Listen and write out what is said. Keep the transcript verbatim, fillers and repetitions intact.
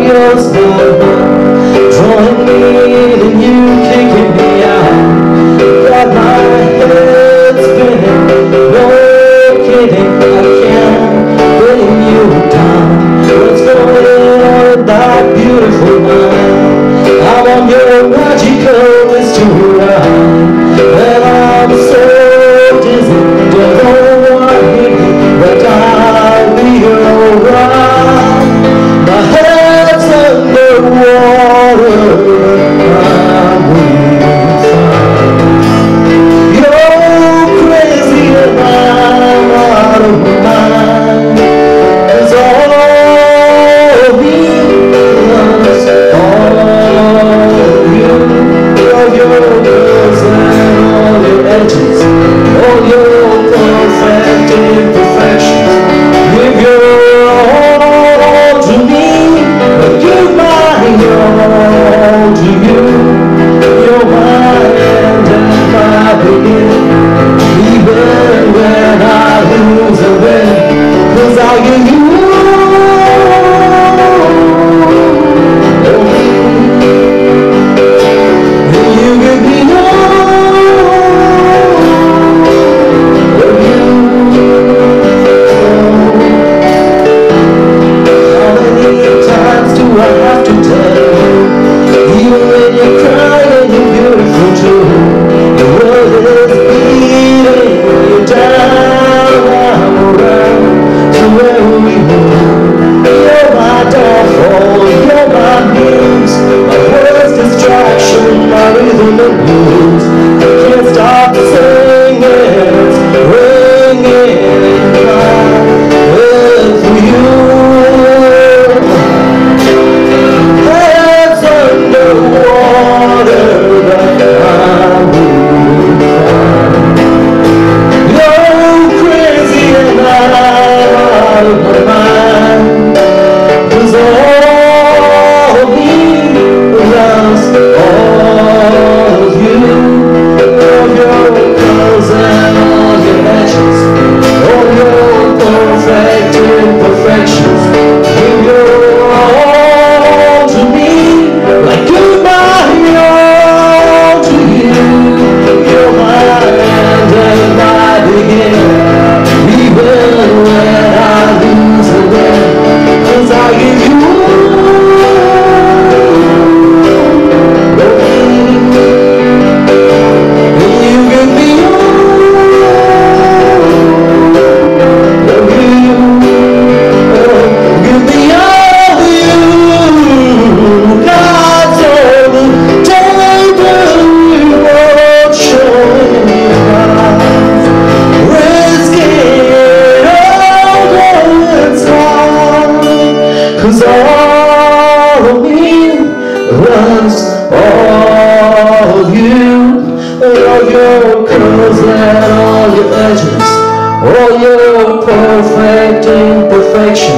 yours but one. Drawing me in and you kicking me out. Got my head spinning, no kidding, I can't bring you down. What's going on in that beautiful mind? I'm on your magical mystery ride, and I'm so dizzy, don't know what hit me, but I'll be alright. My head's underwater, I'm fine. You're crazy and I'm out of my mind. 'Cause all of me loves all of you, of your curves and all your edges, all your perfect imperfections. Give your all to me, but give my all to you. You're my end and my beginning, even when I lose and win, 'cause I'll give you all your perfect imperfections.